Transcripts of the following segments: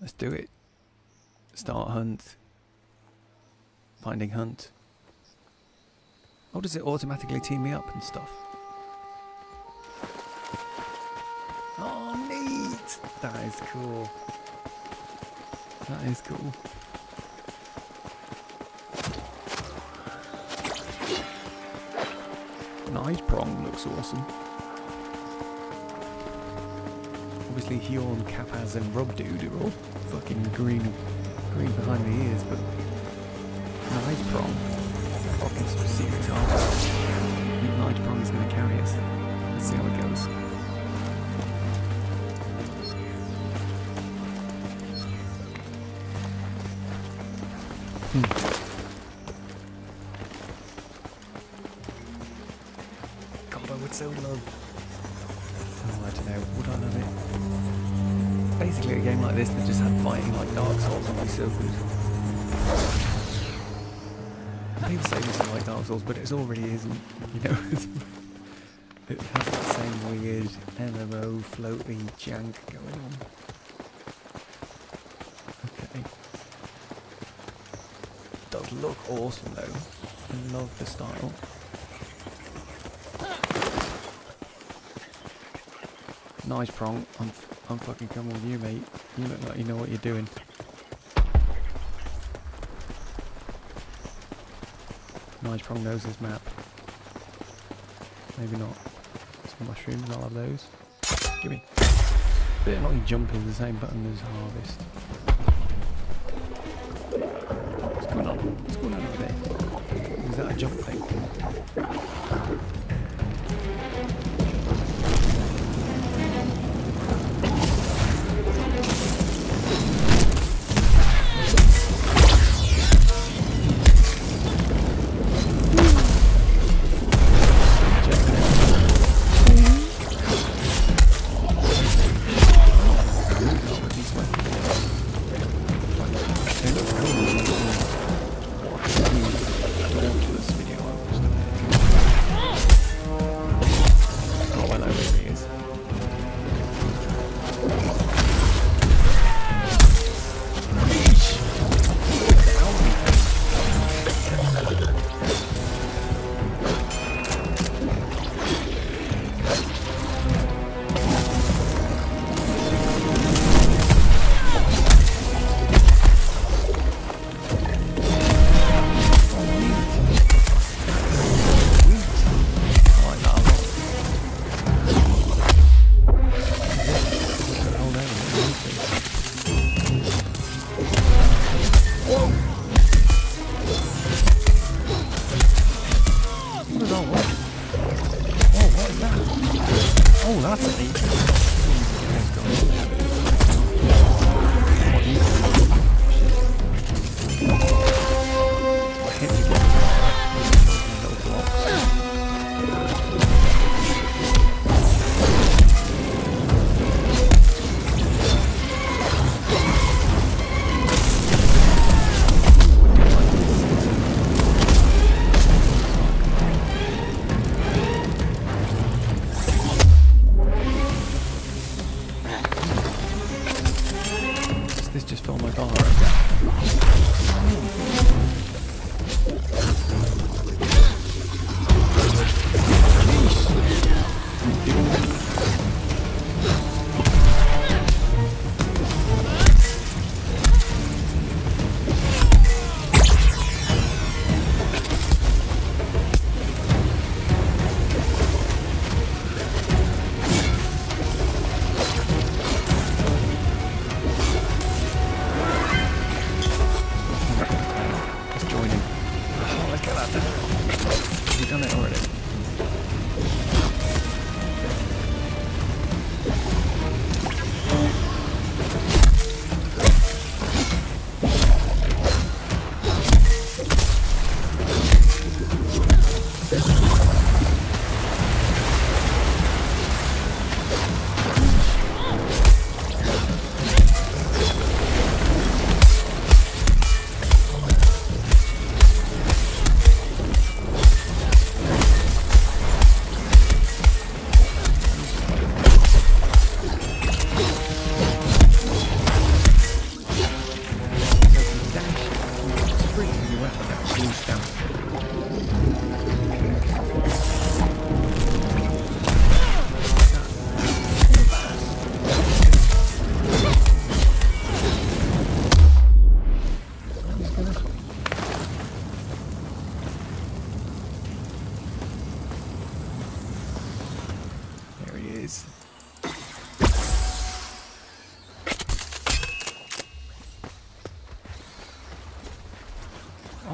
Let's do it. Start hunt. Finding hunt. Oh, does it automatically team me up and stuff? Oh, neat! That is cool. That is cool. Nice prong looks awesome. Obviously Hjorn, Kapaz and Rubdude are all fucking green behind the ears, but nice prong. Fucking some serious armor. I think nice prong is going to carry us. Let's see how it goes. God, I would so love. Oh, I don't know. Would I love it? Basically, a game like this that just had fighting like Dark Souls would be so good. People say this is like Dark Souls, but it already isn't. You know, it has that same weird MMO floaty jank going on. Okay. It does look awesome though. I love the style. Nice prong. I'm fucking coming with you, mate. You look like you know what you're doing. Nice prong knows his map. Maybe not. Some mushrooms, I'll have those. Gimme. Bit annoying jumping the same button as harvest. What's going on? What's going on over there? Is that a jump thing? Dauntless video I was oh, well, I really is. Oh, that's a neat.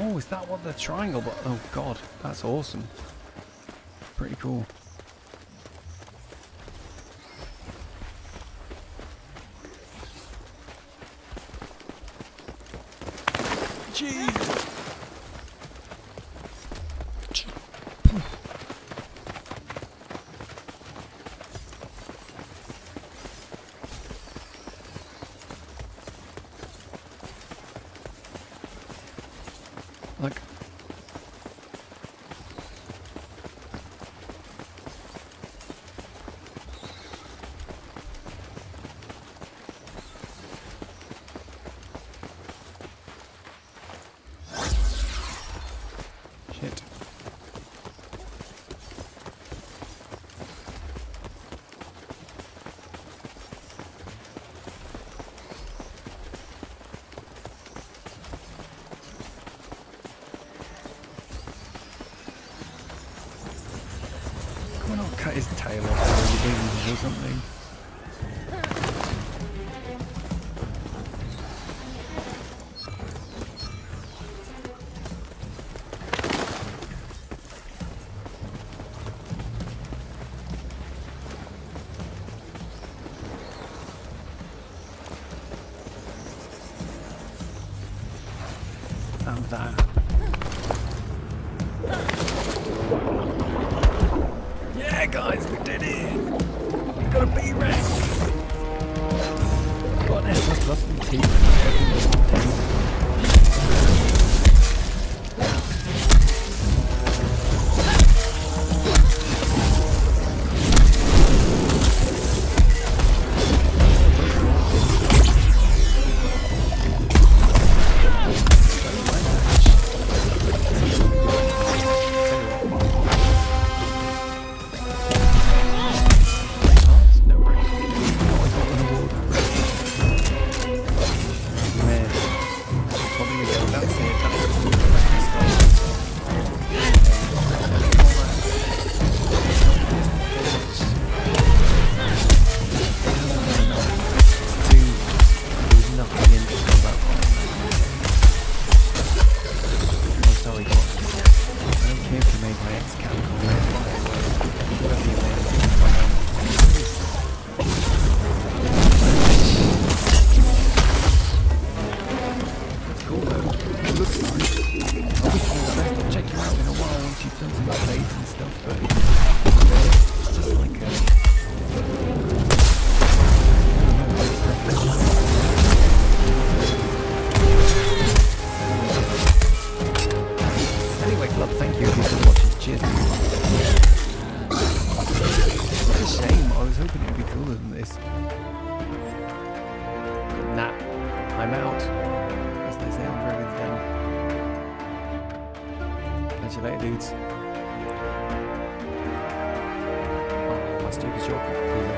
Oh, is that what the triangle? Oh god, that's awesome. Pretty cool. Jesus. Look. Shit. Come on, I'll cut his tail off or something. And that. Yeah, guys, we did it! We got a B rank! Got an S plus and T. Thank you for watching. Cheers. What a shame. I was hoping it would be cooler than this. Nah, I'm out. As they say on Dragon's Den. Catch you later, dudes. Oh, my stupid shortcut.